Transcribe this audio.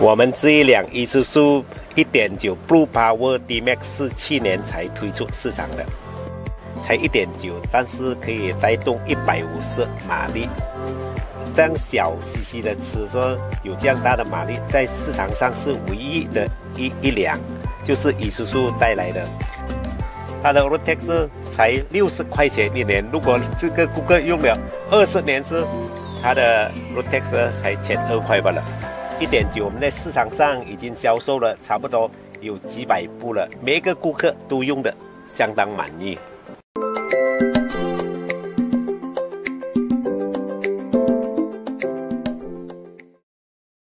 我们这一辆Isuzu 1.9 Blue Power D-Max 是去年才推出市场的，才1.9，但是可以带动150马力。这样小CC的车有这样大的马力，在市场上是唯一的一辆，就是 Isuzu 带来的。它的 Road Tax 才60块钱一年，如果这个顾客用了20年是，它的 Road Tax 才1200块罢了。1.9我们在市场上已经销售了差不多有几百部了，每一个顾客都用的相当满意。